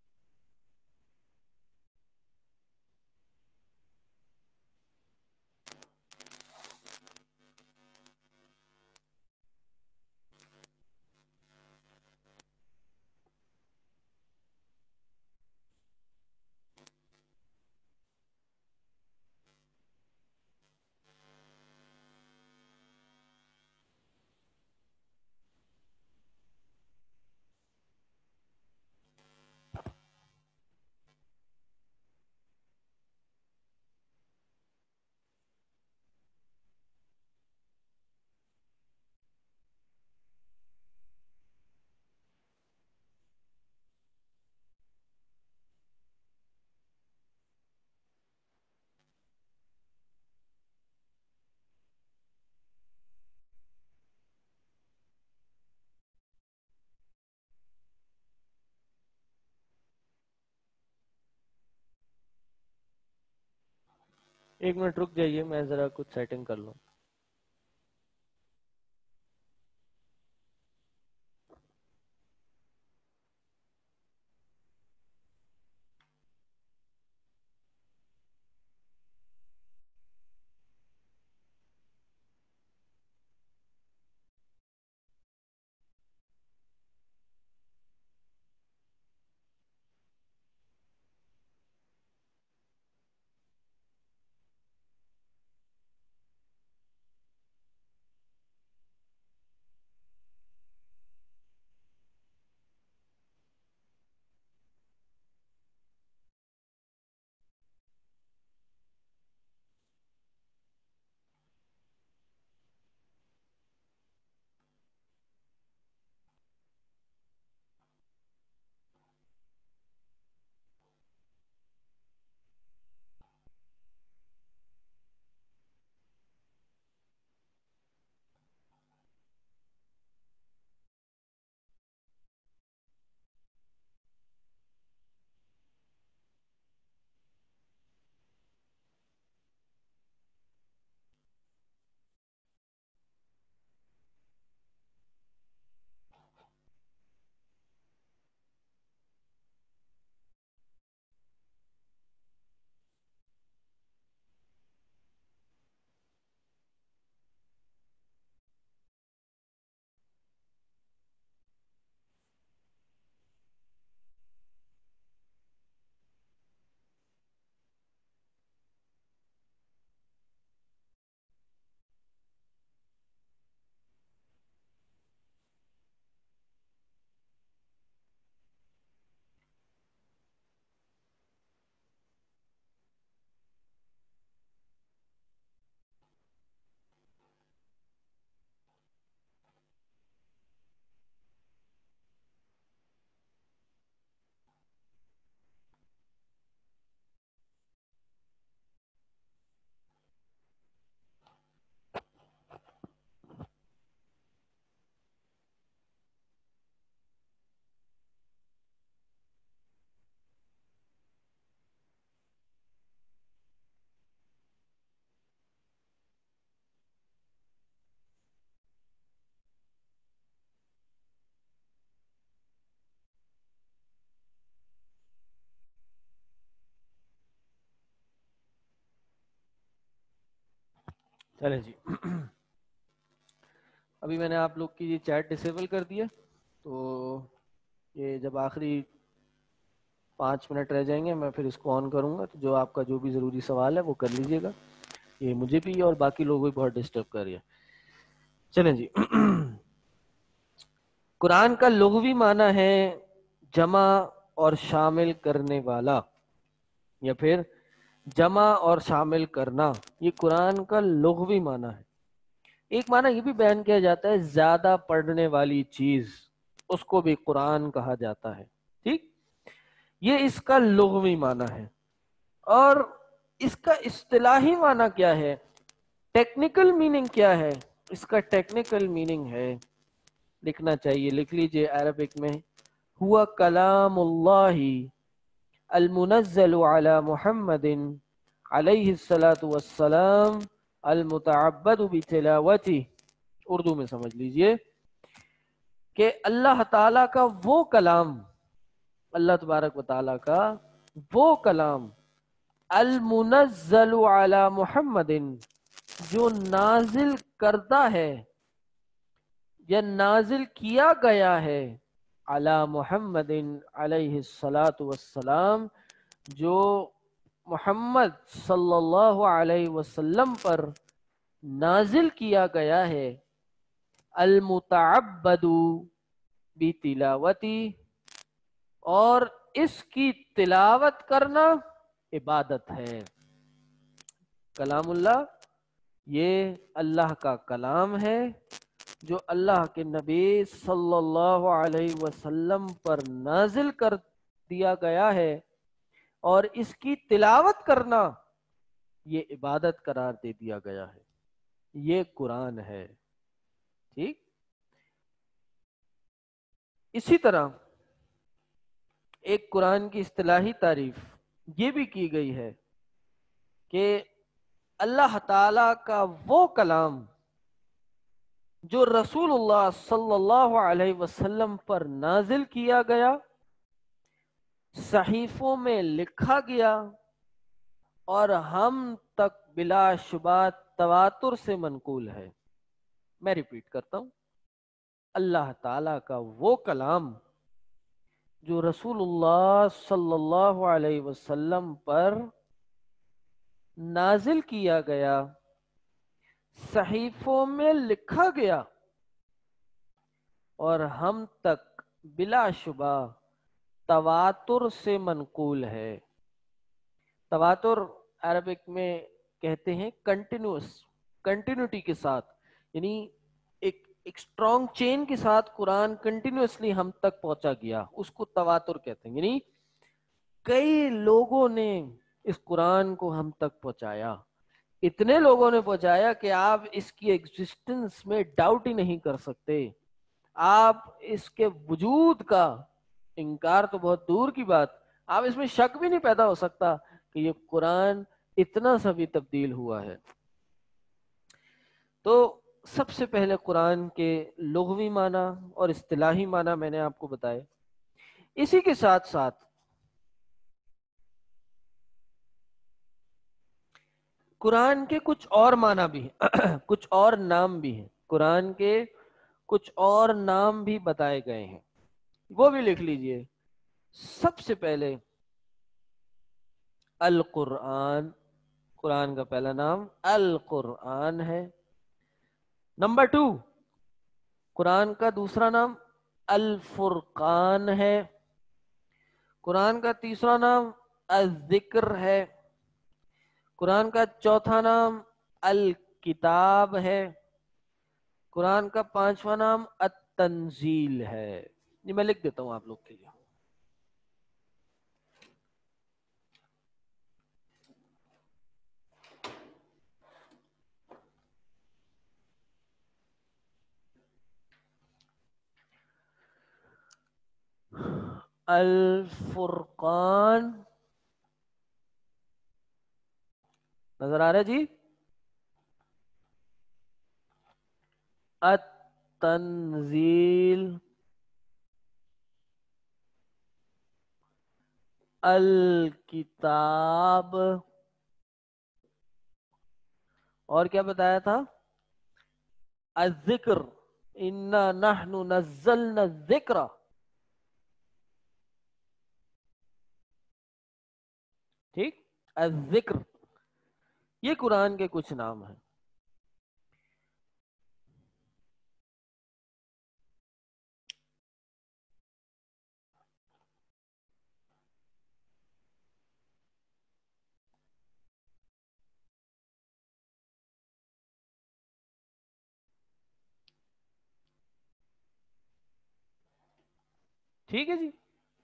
ایک منٹ رک جائیے، میں ذرا کچھ سیٹنگ کر لوں. چلے جی ابھی میں نے آپ لوگ کی یہ چیٹ ڈسیبل کر دیا، تو یہ جب آخری پانچ منٹ رہ جائیں گے میں پھر اس کو آن کروں گا، تو جو آپ کا جو بھی ضروری سوال ہے وہ کر لیجئے گا، یہ مجھے بھی اور باقی لوگوں بھی بہت ڈسٹرب کر رہی ہے۔ چلیں جی قرآن کا لغوی معنی ہے جمع اور شامل کرنے والا، یا پھر جمع اور شامل کرنا، یہ قرآن کا لغوی معنی ہے۔ ایک معنی یہ بھی بیان کیا جاتا ہے زیادہ پڑھنے والی چیز، اس کو بھی قرآن کہا جاتا ہے، ٹھیک، یہ اس کا لغوی معنی ہے۔ اور اس کا اصطلاحی معنی کیا ہے، ٹیکنیکل میننگ کیا ہے؟ اس کا ٹیکنیکل میننگ ہے، لکھنا چاہیے، لکھ لیجئے عربک میں، ہوا کلام اللہ المنزل علی محمد علیہ الصلاۃ والسلام المتعبد بتلاوتہ، اردو میں سمجھ لیجئے کہ اللہ تعالی کا وہ کلام، اللہ تبارک و تعالی کا وہ کلام، المنزل علی محمد، جو نازل کردہ ہے یا نازل کیا گیا ہے، علی محمد علیہ الصلاۃ والسلام، جو محمد صلی اللہ علیہ وسلم پر نازل کیا گیا ہے، المتعبد بتلاوتی، اور اس کی تلاوت کرنا عبادت ہے۔ کلام اللہ یہ اللہ کا کلام ہے جو اللہ کے نبی صلی اللہ علیہ وسلم پر نازل کر دیا گیا ہے، اور اس کی تلاوت کرنا یہ عبادت قرار دے دیا گیا ہے، یہ قرآن ہے، ٹھیک۔ اسی طرح ایک قرآن کی اصطلاحی تعریف یہ بھی کی گئی ہے کہ اللہ تعالی کا وہ کلام جو رسول اللہ صلی اللہ علیہ وسلم پر نازل کیا گیا، صحیفوں میں لکھا گیا، اور ہم تک بلا شبہ تواتر سے منقول ہے۔ میں ریپیٹ کرتا ہوں، اللہ تعالی کا وہ کلام جو رسول اللہ صلی اللہ علیہ وسلم پر نازل کیا گیا، صحیفوں میں لکھا گیا، اور ہم تک بلا شبہ تواتر سے منقول ہے۔ تواتر عربک میں کہتے ہیں کنٹینیوس، کنٹینیوٹی کے ساتھ، یعنی ایک ایک اسٹرانگ چین کے ساتھ قرآن کنٹینیوسلی ہم تک پہنچا گیا، اس کو تواتر کہتے ہیں، یعنی کئی لوگوں نے اس قرآن کو ہم تک پہنچایا، اتنے لوگوں نے پہنچایا کہ آپ اس کی ایگزسٹنس میں ڈاؤٹ ہی نہیں کر سکتے، آپ اس کے وجود کا انکار تو بہت دور کی بات، آپ اس میں شک بھی نہیں پیدا ہو سکتا کہ یہ قرآن اتنا سا بھی تبدیل ہوا ہے۔ تو سب سے پہلے قرآن کے لغوی معنی اور اصطلاحی معنی میں نے آپ کو بتائے، اسی کے ساتھ ساتھ قرآن کے کچھ اور معنی بھی ہیں کچھ اور نام بھی ہیں، قرآن کے کچھ اور نام بھی بتائے گئے ہیں، وہ بھی لکھ لیجئے۔ سب سے پہلے القرآن، قرآن کا پہلا نام القرآن ہے۔ نمبر ٹو، قرآن کا دوسرا نام الفرقان ہے۔ قرآن کا تیسرا نام الذکر ہے۔ قرآن کا چوتھا نام الکتاب ہے۔ قرآن کا پانچواں نام التنزیل ہے۔ یہ میں لکھ دیتا ہوں آپ لوگ کے لیے۔ الفرقان، نظر آ رہا ہے جی؟ التنزیل، الکتاب، اور کیا بتایا تھا؟ الذکر انا نحن نزلنا الذکر. ٹھیک، الذکر یہ قرآن کے کچھ نام ہیں. ٹھیک ہے جی.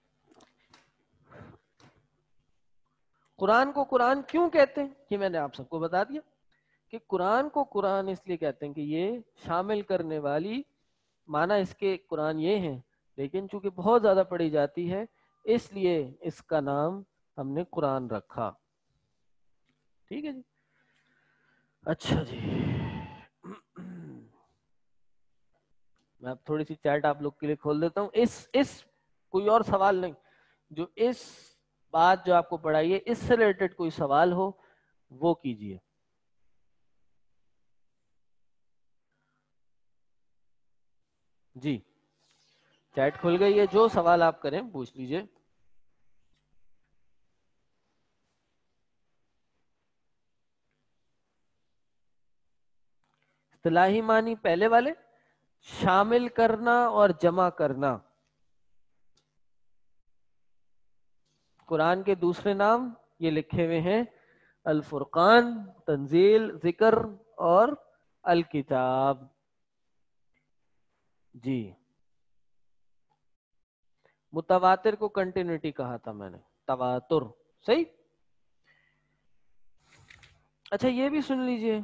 قرآن کو قرآن کیوں کہتے ہیں یہ میں نے آپ سب کو بتا دیا کہ قرآن کو قرآن اس لیے کہتے ہیں کہ یہ شامل کرنے والی معنی اس کے قرآن یہ ہیں، لیکن چونکہ بہت زیادہ پڑھی جاتی ہے اس لیے اس کا نام ہم نے قرآن رکھا. ٹھیک ہے جی. اچھا جی، میں اب تھوڑی سی چیٹ آپ لوگ کے لیے کھول دیتا ہوں. اس اس کوئی اور سوال نہیں، جو اس بات جو آپ کو پڑھائی ہے اس سے ریلیٹڈ کوئی سوال ہو وہ کیجئے. جی چیٹ کھل گئی ہے، جو سوال آپ کریں پوچھ لیجئے. اصطلاحی معنی پہلے والے، شامل کرنا اور جمع کرنا. قرآن کے دوسرے نام یہ لکھے ہوئے ہیں، الفرقان، تنزیل، ذکر اور الکتاب. جی متواتر کو کنٹینیوٹی کہا تھا میں نے، تواتر. صحیح. اچھا یہ بھی سن لیجئے،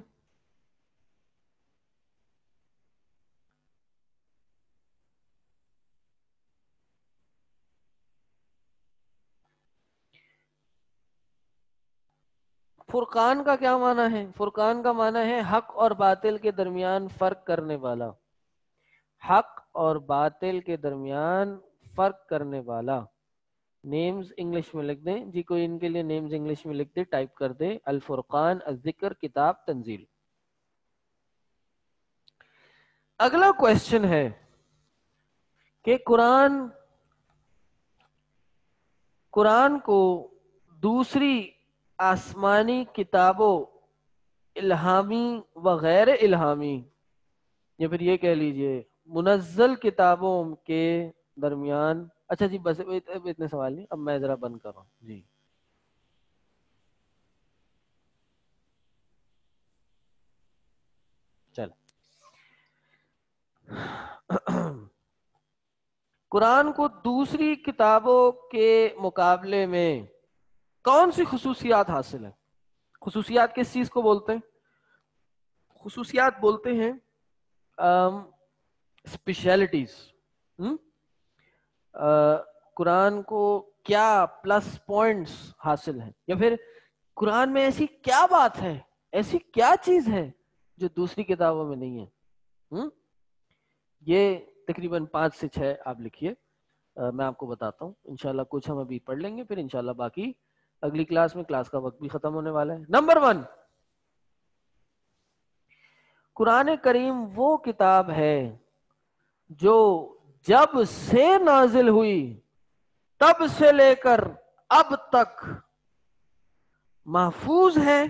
فرقان کا کیا معنی ہے؟ فرقان کا معنی ہے حق اور باطل کے درمیان فرق کرنے والا. حق اور باطل کے درمیان فرق کرنے والا. نیمز انگلش میں لکھ دیں جی، کوئی ان کے لیے نیمز انگلش میں لکھ دے، ٹائپ کر دے الفرقان، الذکر، کتاب، تنزیل. اگلا کوشچن ہے کہ قرآن قرآن کو دوسری آسمانی کتابوں، الہامی و غیر الہامی، یا پھر یہ کہہ لیجئے منزل کتابوں کے درمیان. اچھا جی بس اتنے سوال نہیں، اب میں ذرا بند کر رہا ہوں. جی چل قرآن کو دوسری کتابوں کے مقابلے میں کون سی خصوصیات حاصل ہیں؟ خصوصیات کس چیز کو بولتے ہیں؟ خصوصیات بولتے ہیں اسپیشلٹیز. قرآن کو کیا پلس پوائنٹس حاصل ہیں، یا پھر قرآن میں ایسی کیا بات ہے، ایسی کیا چیز ہے جو دوسری کتابوں میں نہیں ہے. یہ تقریباً پانچ سے چھ آپ لکھیے، میں آپ کو بتاتا ہوں. انشاءاللہ کچھ ہم ابھی پڑھ لیں گے، پھر انشاءاللہ باقی اگلی کلاس میں. کلاس کا وقت بھی ختم ہونے والا ہے. نمبر ون، قرآن کریم وہ کتاب ہے جو جب سے نازل ہوئی تب سے لے کر اب تک محفوظ ہے،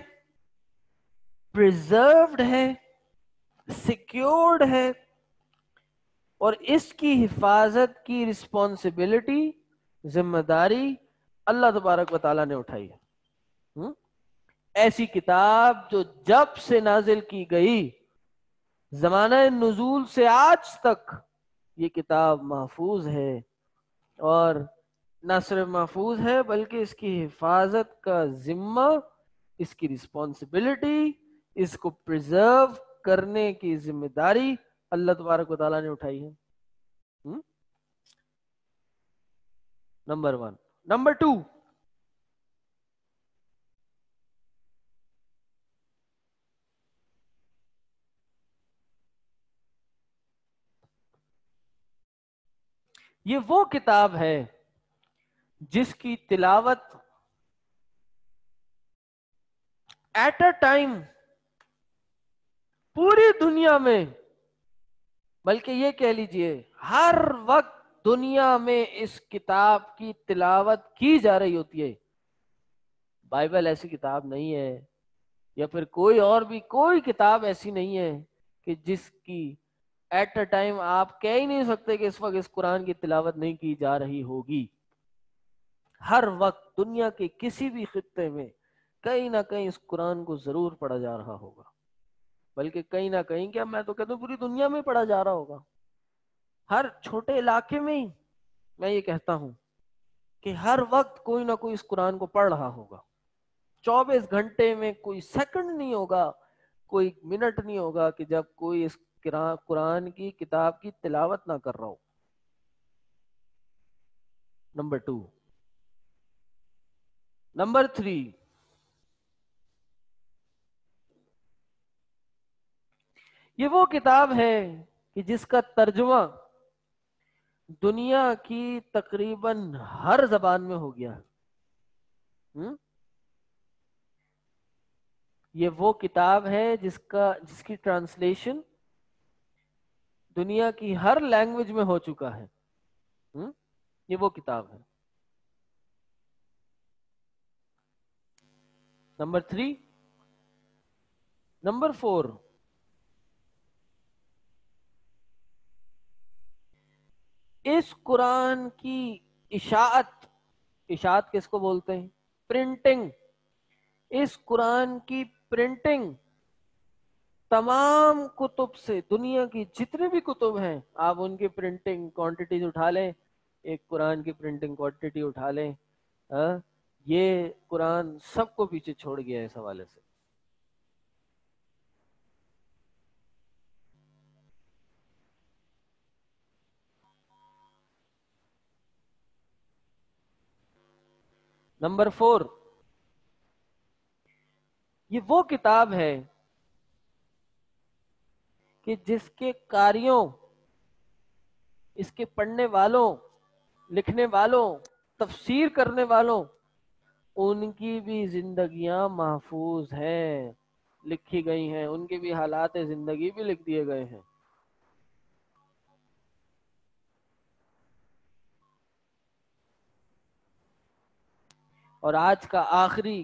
پریزروڈ ہے، سیکیورڈ ہے، اور اس کی حفاظت کی رسپانسبلٹی، ذمہ داری اللہ تبارک و تعالیٰ نے اٹھائی ہے. ایسی کتاب جو جب سے نازل کی گئی زمانہ نزول سے آج تک یہ کتاب محفوظ ہے، اور نہ صرف محفوظ ہے بلکہ اس کی حفاظت کا ذمہ، اس کی رسپانسبلٹی، اس کو پریزرو کرنے کی ذمہ داری اللہ تبارک و تعالیٰ نے اٹھائی ہے. Number one. نمبر ٹو، یہ وہ کتاب ہے جس کی تلاوت ایٹ اے ٹائم پوری دنیا میں، بلکہ یہ کہہ لیجئے ہر وقت دنیا میں اس کتاب کی تلاوت کی جا رہی ہوتی ہے. بائبل ایسی کتاب نہیں ہے، یا پھر کوئی اور بھی کوئی کتاب ایسی نہیں ہے کہ جس کی ایٹ اے ٹائم آپ کہہ ہی نہیں سکتے کہ اس وقت اس قرآن کی تلاوت نہیں کی جا رہی ہوگی. ہر وقت دنیا کے کسی بھی خطے میں کہیں نہ کہیں اس قرآن کو ضرور پڑھا جا رہا ہوگا، بلکہ کہیں نہ کہیں کیا میں تو کہتا ہوں پوری دنیا میں پڑھا جا رہا ہوگا. ہر چھوٹے علاقے میں ہی میں یہ کہتا ہوں کہ ہر وقت کوئی نہ کوئی اس قرآن کو پڑھ رہا ہوگا. چوبیس گھنٹے میں کوئی سیکنڈ نہیں ہوگا، کوئی منٹ نہیں ہوگا کہ جب کوئی اس قرآن کی کتاب کی تلاوت نہ کر رہا ہو. Number two. نمبر تھری، یہ وہ کتاب ہے کہ جس کا ترجمہ دنیا کی تقریباً ہر زبان میں ہو گیا. ہم؟ یہ وہ کتاب ہے جس کا جس کی ٹرانسلیشن دنیا کی ہر لینگویج میں ہو چکا ہے. ہم؟ یہ وہ کتاب ہے. Number three. نمبر فور، اس قرآن کی اشاعت، اشاعت کس کو بولتے ہیں؟ پرنٹنگ. اس قرآن کی پرنٹنگ تمام کتب سے، دنیا کی جتنے بھی کتب ہیں آپ ان کی پرنٹنگ کوانٹیٹیز اٹھا لیں، ایک قرآن کی پرنٹنگ کوانٹیٹی اٹھا لیں، ہاں یہ قرآن سب کو پیچھے چھوڑ گیا ہے اس حوالے سے. نمبر فور، یہ وہ کتاب ہے کہ جس کے قاریوں، اس کے پڑھنے والوں، لکھنے والوں، تفسیر کرنے والوں، ان کی بھی زندگیاں محفوظ ہیں، لکھی گئی ہیں، ان کے بھی حالات زندگی بھی لکھ دیے گئے ہیں. اور آج کا آخری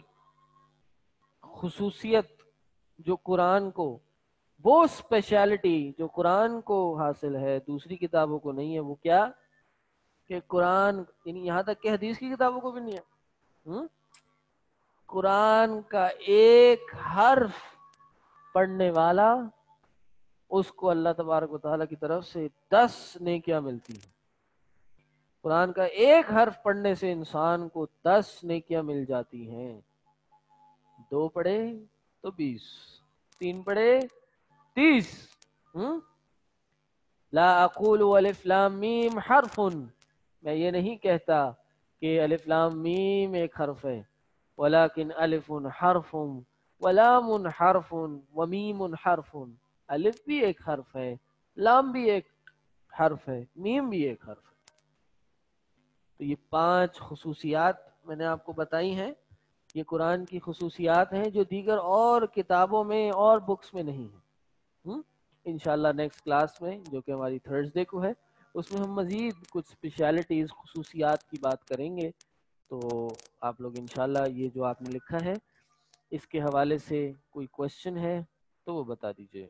خصوصیت جو قرآن کو، وہ اسپیشلٹی جو قرآن کو حاصل ہے دوسری کتابوں کو نہیں ہے، وہ کیا کہ قرآن، یعنی یہاں تک کہ حدیث کی کتابوں کو بھی نہیں ہے، قرآن کا ایک حرف پڑھنے والا اس کو اللہ تبارک و تعالیٰ کی طرف سے دس نیکیاں ملتی ہیں. قرآن کا ایک حرف پڑھنے سے انسان کو دس نیکیاں مل جاتی ہیں. دو پڑھے تو بیس، تین پڑھے تیس. ہم؟ لا اقول الف لام میم حرف، میں یہ نہیں کہتا کہ الف لام میم ایک حرف ہے، ولکن الف حرف ولام حرف ومیم حرف. الف بھی ایک حرف ہے، لام بھی ایک حرف ہے، میم بھی ایک حرف ہے. تو یہ پانچ خصوصیات میں نے آپ کو بتائی ہیں، یہ قرآن کی خصوصیات ہیں جو دیگر اور کتابوں میں اور بکس میں نہیں ہیں. انشاءاللہ نیکسٹ کلاس میں جو کہ ہماری تھرسڈے کو ہے، اس میں ہم مزید کچھ اسپیشلٹیز، خصوصیات کی بات کریں گے. تو آپ لوگ انشاءاللہ یہ جو آپ نے لکھا ہے اس کے حوالے سے کوئی کوشچن ہے تو وہ بتا دیجئے.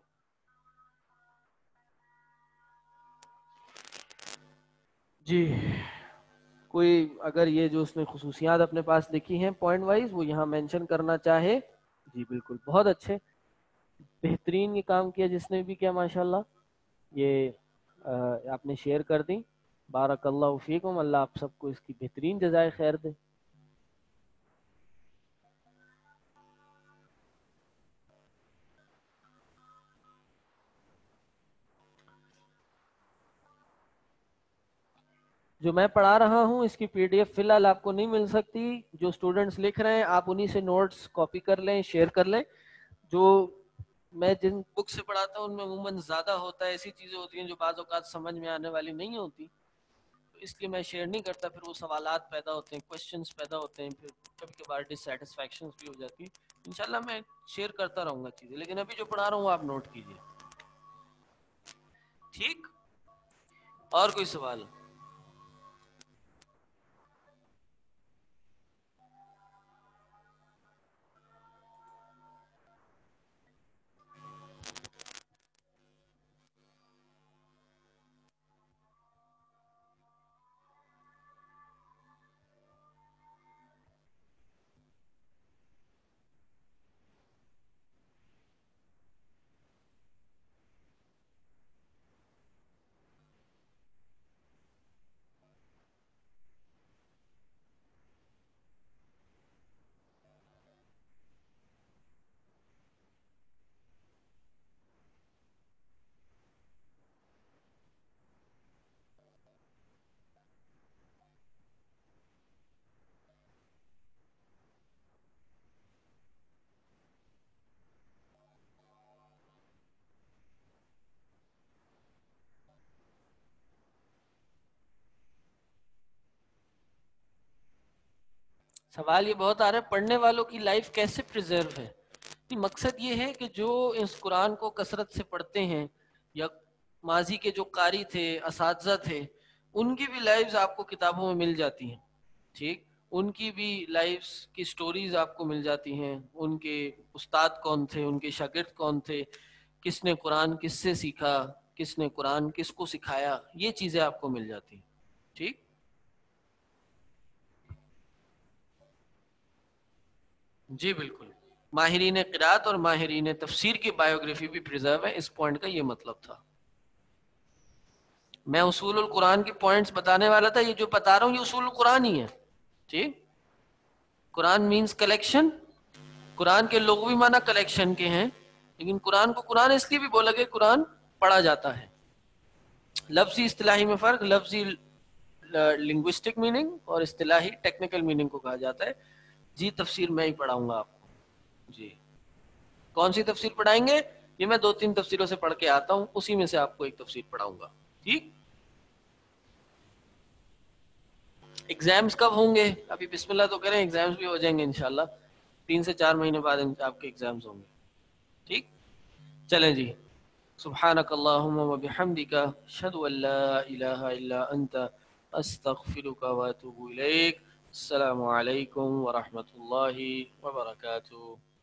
جی کوئی اگر یہ جو اس نے خصوصیات اپنے پاس لکھی ہیں پوائنٹ وائز وہ یہاں مینشن کرنا چاہے. جی بالکل، بہت اچھے، بہترین یہ کام کیا جس نے بھی کیا، ماشاءاللہ. یہ آپ نے شیئر کر دی، بارک اللہ فیکم، اللہ آپ سب کو اس کی بہترین جزائے خیر دے. جو میں پڑھا رہا ہوں اس کی پی ڈی ایف فی الحال آپ کو نہیں مل سکتی. جو اسٹوڈنٹس لکھ رہے ہیں آپ انہی سے نوٹس کاپی کر لیں، شیئر کر لیں. جو میں جن بک سے پڑھاتا ہوں ان میں عموماً زیادہ ہوتا ہے، ایسی چیزیں ہوتی ہیں جو بعض اوقات سمجھ میں آنے والی نہیں ہوتی، تو اس لیے میں شیئر نہیں کرتا. پھر وہ سوالات پیدا ہوتے ہیں، کوشچنس پیدا ہوتے ہیں، پھر کبھی کبھار ڈس سیٹسفیکشنز بھی ہو جاتی ہیں. انشاءاللہ میں شیئر کرتا رہوں گا چیزیں، لیکن ابھی جو پڑھا رہا ہوں آپ نوٹ کیجیے، ٹھیک؟ اور کوئی سوال؟ سوال یہ بہت آ رہا ہے پڑھنے والوں کی لائف کیسے پریزرو ہے؟ مقصد یہ ہے کہ جو اس قرآن کو کثرت سے پڑھتے ہیں یا ماضی کے جو قاری تھے، اساتذہ تھے، ان کی بھی لائفز آپ کو کتابوں میں مل جاتی ہیں، ٹھیک؟ ان کی بھی لائفز کی سٹوریز آپ کو مل جاتی ہیں، ان کے استاد کون تھے، ان کے شاگرد کون تھے، کس نے قرآن کس سے سیکھا، کس نے قرآن کس کو سکھایا، یہ چیزیں آپ کو مل جاتی ہیں، ٹھیک؟ جی بالکل، ماہرین قرات اور ماہرین تفسیر کی بایوگرافی بھی پریزرو ہے، اس پوائنٹ کا یہ مطلب تھا۔ میں اصول القرآن کی پوائنٹس بتانے والا تھا، یہ جو بتا رہا ہوں یہ اصول القرآن ہی ہے، ٹھیک؟ قرآن مینز کلیکشن، قرآن کے لغوی معنی کلیکشن کے ہیں، لیکن قرآن کو قرآن اس لیے بھی بولا کہ قرآن پڑھا جاتا ہے۔ لفظی اصطلاحی میں فرق، لفظی لنگوسٹک میننگ اور اصطلاحی ٹیکنیکل میننگ کو کہا جاتا ہے۔ جی تفسیر میں ہی پڑھاؤں گا آپ کو۔ جی کون سی تفسیر پڑھائیں گے؟ یہ میں دو تین تفسیروں سے پڑھ کے آتا ہوں، اسی میں سے آپ کو ایک تفسیر پڑھاؤں گا، ٹھیک؟ ایگزامز کب ہوں گے؟ ابھی بسم اللہ تو کریں، ایگزامز بھی ہو جائیں گے انشاءاللہ، تین سے چار مہینے بعد آپ کے ایگزامز ہوں گے، ٹھیک؟ چلیں جی، سبحانک اللہم و بحمدک، اشہد ان لا الہ الا انت، استغفرک و اتوب الیک۔ السلام علیکم ورحمۃ اللہ وبرکاتہ۔